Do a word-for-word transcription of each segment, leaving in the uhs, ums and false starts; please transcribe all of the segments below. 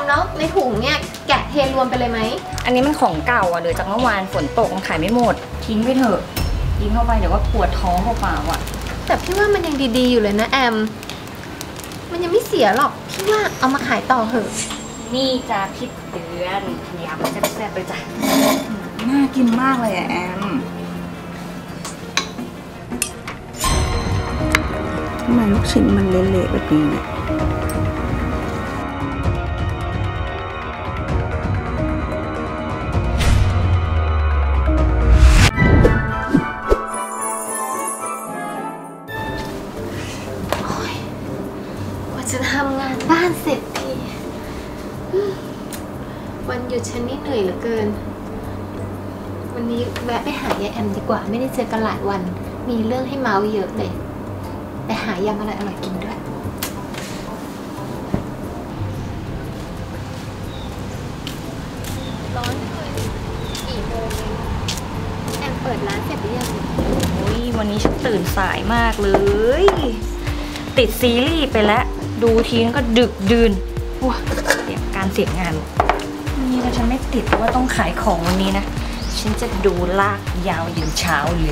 แล้วในถุงเนี่ยแกะเทรวมไปเลยไหมอันนี้มันของเก่าอ่ะเหลือจากเมื่อวานฝนตกมันขายไม่หมดทิ้งไปเถอะทิ้งเข้าไปเดี๋ยวว่าปวดท้องเปล่าๆอ่ะแต่พี่ว่ามันยังดีๆอยู่เลยนะแอมมันยังไม่เสียหรอกพี่ว่าเอามาขายต่อเถอะนี่จะพิษเดือนยำแซ่บๆเลยจ้ะน่ากินมากเลยอะแอมทำไมลูกชิ้นมันเละๆแบบนี้เนี่ยจะทำงานบ้านเสร็จทีวันหยุดฉันนี่เหนื่อยเหลือเกินวันนี้แวะไปหายายแอมดีกว่าไม่ได้เจอกันหลายวันมีเรื่องให้เมาเยอะเลยไปหายำอะไรอร่อยกินด้วยร้อนเลยกี่โมงแอมเปิดร้านเสร็จหรือยังโอ้ยวันนี้ฉันตื่นสายมากเลยติดซีรีส์ไปแล้วดูทีนก็ดึกดื่นว้าเสียการเสียงานนี่นะฉันไม่ติดเพราะว่าต้องขายของวันนี้นะฉันจะดูลากยาวยันเช้าเลย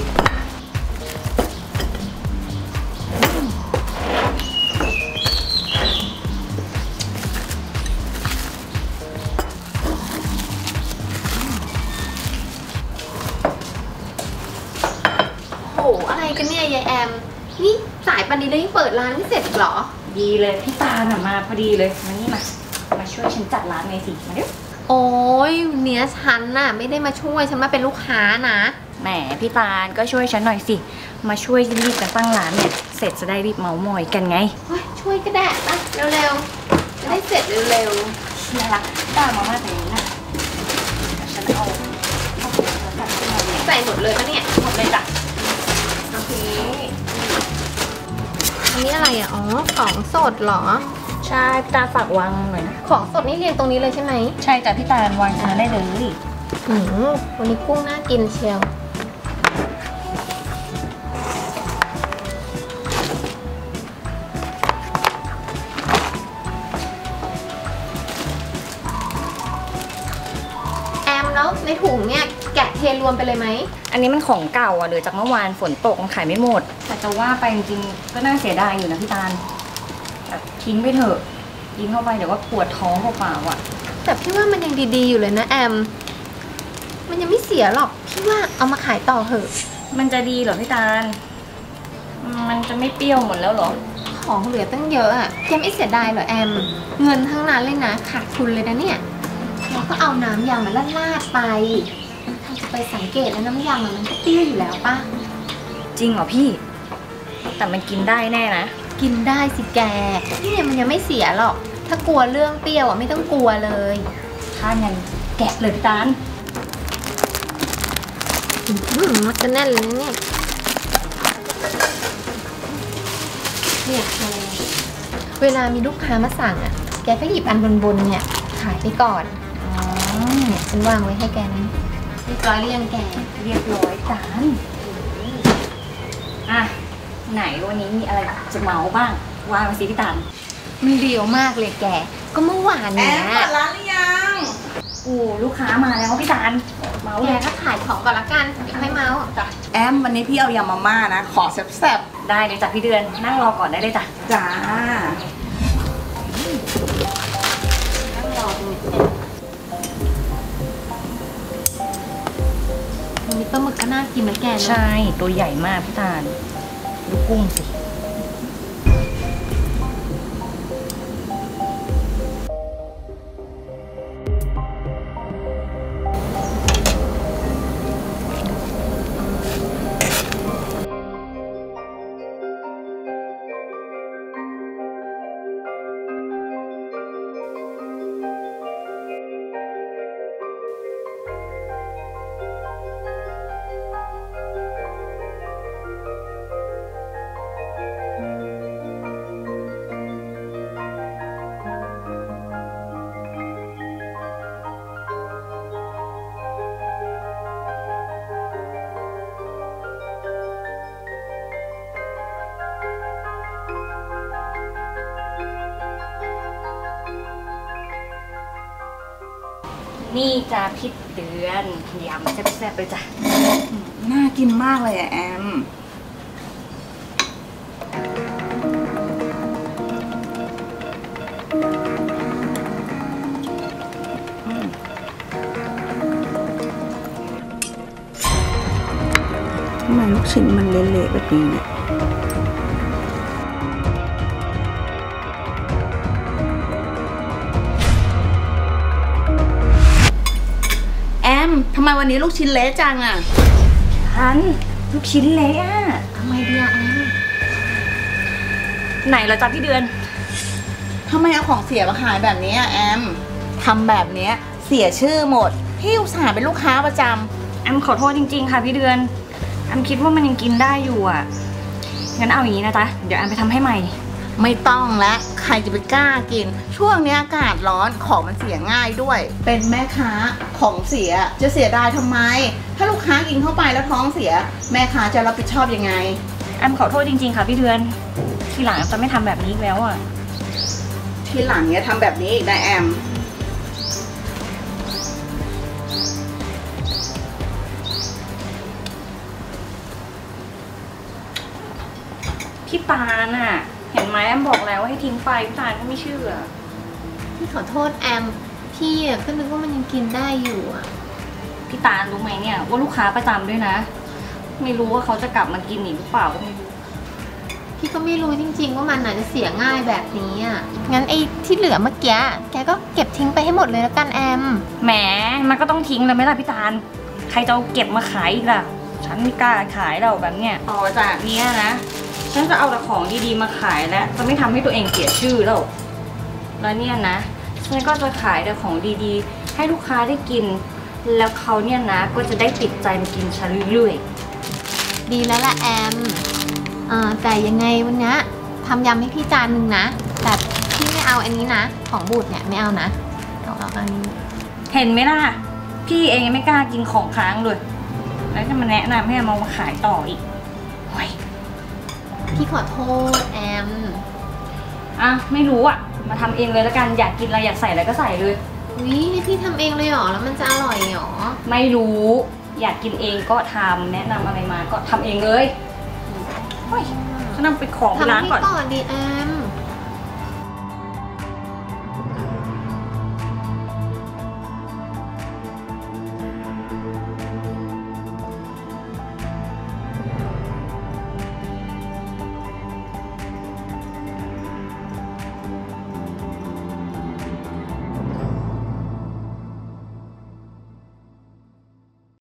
โหอะไรกันเนี่ยยายแอมนี่สายปันนี้เลยยังเปิดร้านไม่เสร็จหรอดีเลยพี่ตาหน่ะมาพอดีเลยมานี่มามาช่วยฉันจัดร้านไงสิมาเดี๋ยวโอ้ยเนี้ยฉันน่ะไม่ได้มาช่วยฉันมาเป็นลูกค้านะแหมพี่ตาลก็ช่วยฉันหน่อยสิมาช่วยรีบกันตั้งร้านเนี่ยเสร็จจะได้รีบเมาหมอยกันไงช่วยก็ได้นะเร็วๆจะได้เสร็จเร็วๆเชียร์ละตามมามาแต่นี้นะฉันเอาใส่หมดเลยปะเนี่ยหมดเลยจ้ะโอเคอันนี้อะไรอ่ะอ๋อของสดเหรอใช่พี่ตาฝากวางหน่อยนะของสดนี่เรียงตรงนี้เลยใช่ไหมใช่แต่พี่ตาลวางตรงนั้นได้เลยอืมวันนี้กุ้งน่ากินเชียวแอมแล้วในถุงเนี่ยแกะเทรวมไปเลยไหมอันนี้มันของเก่าอ่ะเหลือจากเมื่อวานฝนตกมันขายไม่หมดแต่จะว่าไปจริงๆก็น่าเสียดายอยู่นะพี่ตาลแบบทิ้งไปเถอะทิ้งเข้าไปเดี๋ยวว่าปวดท้องเปล่าๆอ่ะแต่พี่ว่ามันยังดีๆอยู่เลยนะแอมมันยังไม่เสียหรอกพี่ว่าเอามาขายต่อเถอะมันจะดีเหรอพี่ตาลมันจะไม่เปรี้ยวหมดแล้วหรอของเหลือตั้งเยอะอ่ะแกไม่เสียดายเหรอแอมเงินทั้งนั้นเลยนะขาดทุนเลยนะเนี่ยเราก็เอาน้ำยำมาลาดๆไปถ้าจะไปสังเกตแล้วน้ำยำมันก็เปรี้ยวอยู่แล้วป่ะจริงเหรอพี่แต่มันกินได้แน่นะกินได้สิแกนี่เนี่ยมันยังไม่เสียหรอกถ้ากลัวเรื่องเปรี้ยวอ่ะไม่ต้องกลัวเลยถ้างั้นแกะเลยพี่ตาลมันจะแน่นเลยเนี่ยเนี่ยเวลามีลูกค้ามาสั่งอ่ะแกก็หยิบอันบนๆเนี่ยขายไปก่อนอ๋อเนี่ยฉันวางไว้ให้แกนะเรียบร้อยหรือยังแกเรียบร้อยจานอ่ะไหนวันนี้มีอะไรจะเมาบ้างวางมาสิพี่ตาลมันเดียวมากเลยแกก็เมื่อวานเนี่ยแอมเปิดร้านหรือยังโอ้ลูกค้ามาแล้วพี่ตาลเมาแกก็ขายของก่อนละกันเดี๋ยวให้เมาจ้ะแอมวันนี้พี่เอายำมาม่านะขอแซ่บๆได้เลยจ้ะพี่เดือนนั่งรอก่อนได้เลยจ้ะจ้านั่งรอตรงนี้วันนี้ปลาหมึกก็น่ากินนะแกใช่ตัวใหญ่มากพี่ตาลดูกุ้งสินี่จ้าพี่เดือนยำแซ่บๆเลยจ้ะน่ากินมากเลยอะแอมทำไมลูกชิ้นมันเละๆแบบนี้เนี่ยแอมทำไมวันนี้ลูกชิ้นเละจังอะทันลูกชิ้นเละอะทำไมเดียแอมไหนเหรอจ้ะพี่เดือนทำไมเอาของเสียมาขายแบบนี้อะแอมทำแบบนี้เสียชื่อหมดพี่อุตส่าห์เป็นลูกค้าประจำแอมขอโทษจริงๆค่ะพี่เดือนแอมคิดว่ามันยังกินได้อยู่อ่ะงั้นเอาอย่างนี้นะจ๊ะเดี๋ยวแอมไปทำให้ใหม่ไม่ต้องและใครจะไปกล้ากิน ช่วงนี้อากาศร้อนของมันเสียง่ายด้วย เป็นแม่ค้าของเสียจะเสียดายทำไม ถ้าลูกค้ากินเข้าไปแล้วท้องเสีย แม่ค้าจะรับผิดชอบยังไงแอมขอโทษจริงๆค่ะพี่เดือนทีหลังแอมจะไม่ทำแบบนี้อีกแล้วอ่ะทีหลังเนี่ยทำแบบนี้อีกนะแอมพี่ตาลน่ะเห็นไหมแอมบอกแล้วว่าให้ทิ้งไปพี่ตาลก็ไม่เชื่อพี่ขอโทษแอม พี่อะก็นึกว่ามันยังกินได้อยู่อะพี่ตาลรู้ไหมเนี่ยว่าลูกค้าประจำด้วยนะ ไม่รู้ว่าเขาจะกลับมากินอีกหรือเปล่าก็ไม่รู้พี่ก็ไม่รู้จริงๆว่ามันอาจจะเสียง่ายแบบนี้อะงั้นไอ้ที่เหลือเมื่อกี้แกก็เก็บทิ้งไปให้หมดเลยแล้วกันแอมแหมมันก็ต้องทิ้งแล้วไหมล่ะพี่ตาลใครจะเอาเก็บมาขายอีกล่ะฉันไม่กล้าขายเราแบบเนี้ยต่อจากเนี้ยนะฉันจะเอาแต่ของดีๆมาขายแล้วจะไม่ทำให้ตัวเองเสียชื่อแล้วแล้วเนี่ยนะฉันก็จะขายแต่ของดีๆให้ลูกค้าได้กินแล้วเขาเนี่ยนะก็จะได้ติดใจมากินฉันเรื่อยดีแล้วล่ะแอมเอ่อแต่ยังไงวันนี้ทำยำให้พี่จานหนึ่งนะ แต่พี่ไม่เอาอันนี้นะ ของบูดเนี่ยไม่เอานะเอาเอาอันนี้ๆเห็นไหมล่ะพี่เองยังไม่กล้ากินของค้างเลยแล้วจะมาแนะนำให้เอามาขายต่ออีกโอ้ยพี่ขอโทษแอมอ่ะไม่รู้อ่ะมาทำเองเลยแล้วกันอยากกินอะไรอยากใส่อะไรก็ใส่เลยวิพี่ทำเองเลยเหรอแล้วมันจะอร่อยเหรอไม่รู้อยากกินเองก็ทำแนะนำอะไรมาก็ทำเองเลยเฮ้ยฉันนำไปของทำร้านให้ก่อนก่อนดีแอม